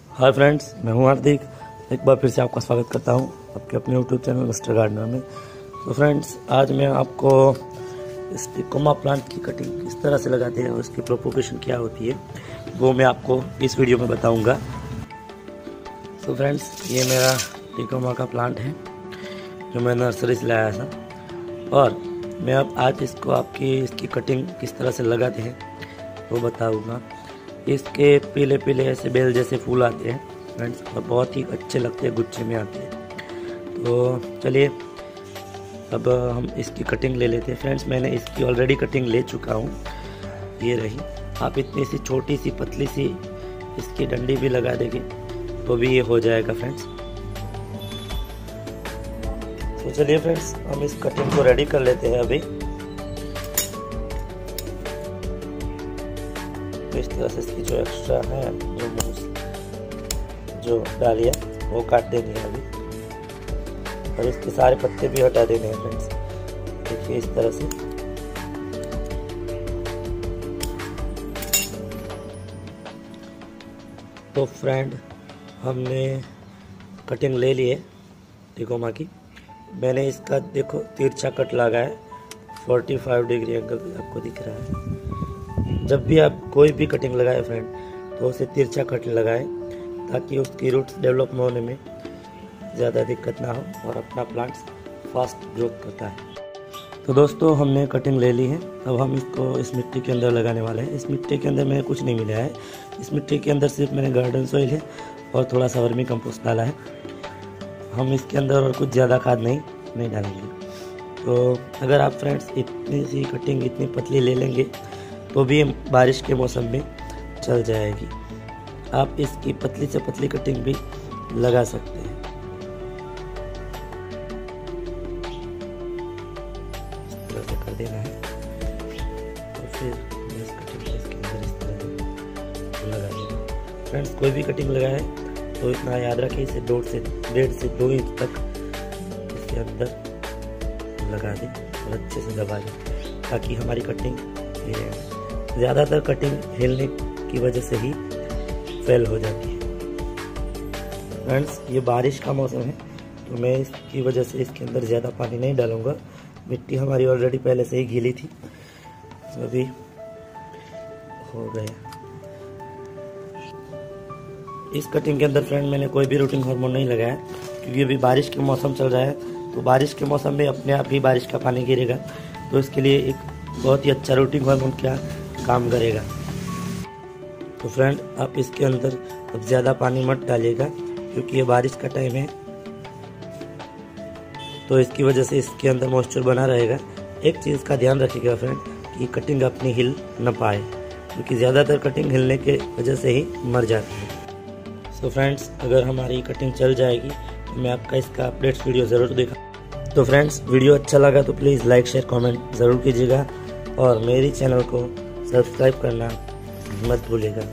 Hi friends, मैं हूं हार्दिक। एक बार फिर से आपका स्वागत करता हूं आपके अपने यूट्यूब चैनल मिस्टर गार्डनर में। तो फ्रेंड्स, आज मैं आपको इस टिकोमा प्लांट की कटिंग किस तरह से लगाते हैं और उसकी प्रोपोगेशन क्या होती है वो मैं आपको इस वीडियो में बताऊंगा। तो फ्रेंड्स, ये मेरा टिकोमा का प्लांट है जो मैं नर्सरी से लाया था, और मैं अब आज इसकी कटिंग किस तरह से लगाते हैं वो बताऊंगा। इसके पीले पीले ऐसे बेल जैसे फूल आते हैं फ्रेंड्स, और बहुत ही अच्छे लगते हैं, गुच्छे में आते हैं। तो चलिए अब हम इसकी कटिंग ले लेते हैं। फ्रेंड्स, मैंने इसकी ऑलरेडी कटिंग ले चुका हूँ, ये रही। आप इतनी सी छोटी सी पतली सी इसकी डंडी भी लगा देंगे तो भी ये हो जाएगा फ्रेंड्स। तो चलिए फ्रेंड्स, हम इस कटिंग को रेडी कर लेते हैं। अभी इस तरह से इसकी जो एक्स्ट्रा है, जो डालियाँ वो काट देनी है अभी, और इसके सारे पत्ते भी हटा देने हैं फ्रेंड्स। देखिए इस तरह से। तो फ्रेंड, हमने कटिंग ले ली है टिकोमा की। मैंने इसका देखो तिरछा कट लगा है, 45 डिग्री एंगल आपको दिख रहा है। जब भी आप कोई भी कटिंग लगाए फ्रेंड, तो उसे तिरछा कट लगाए ताकि उसकी रूट्स डेवलप होने में ज़्यादा दिक्कत ना हो और अपना प्लांट फास्ट ग्रोथ करता है। तो दोस्तों, हमने कटिंग ले ली है। अब हम इसको इस मिट्टी के अंदर लगाने वाले हैं। इस मिट्टी के अंदर मैंने कुछ नहीं मिलाया है। इस मिट्टी के अंदर सिर्फ मैंने गार्डन सॉइल है और थोड़ा सा वर्मी कंपोस्ट डाला है। हम इसके अंदर और कुछ ज़्यादा खाद नहीं डालेंगे। तो अगर आप फ्रेंड्स इतनी सी कटिंग इतनी पतली ले लेंगे तो भी बारिश के मौसम में चल जाएगी। आप इसकी पतली से पतली कटिंग भी लगा सकते हैं। इस तरह से कर देना है, और फिर इस कटिंग को इसके अंदर इस तरह से लगा देना। फ्रेंड्स, कोई भी कटिंग लगाए तो इतना याद रखें, इसे 1.5 से 2 इंच तक इसके अंदर लगा दें और अच्छे से दबा दें ताकि हमारी कटिंग हिले। ज़्यादातर कटिंग हिलने की वजह से ही फेल हो जाती है। फ्रेंड्स, ये बारिश का मौसम है तो मैं इसकी वजह से इसके अंदर ज़्यादा पानी नहीं डालूंगा। मिट्टी हमारी ऑलरेडी पहले से ही गीली थी, तो अभी हो गया। इस कटिंग के अंदर फ्रेंड मैंने कोई भी रूटिंग हार्मोन नहीं लगाया, क्योंकि अभी बारिश के मौसम चल रहा है। तो बारिश के मौसम में अपने आप ही बारिश का पानी गिरेगा, तो इसके लिए एक बहुत ही अच्छा रूटिंग हार्मोन क्या काम करेगा। तो फ्रेंड, आप इसके अंदर अब ज़्यादा पानी मत डालिएगा, क्योंकि ये बारिश का टाइम है, तो इसकी वजह से इसके अंदर मॉइस्चर बना रहेगा। एक चीज़ का ध्यान रखिएगा फ्रेंड कि कटिंग अपनी हिल न पाए, क्योंकि ज़्यादातर कटिंग हिलने के वजह से ही मर जाती है। सो फ्रेंड्स, अगर हमारी कटिंग चल जाएगी तो मैं आपका इसका अपडेट्स वीडियो ज़रूर देखा। तो फ्रेंड्स, वीडियो अच्छा लगा तो प्लीज़ लाइक शेयर कमेंट ज़रूर कीजिएगा, और मेरी चैनल को सब्सक्राइब करना मत भूलिएगा।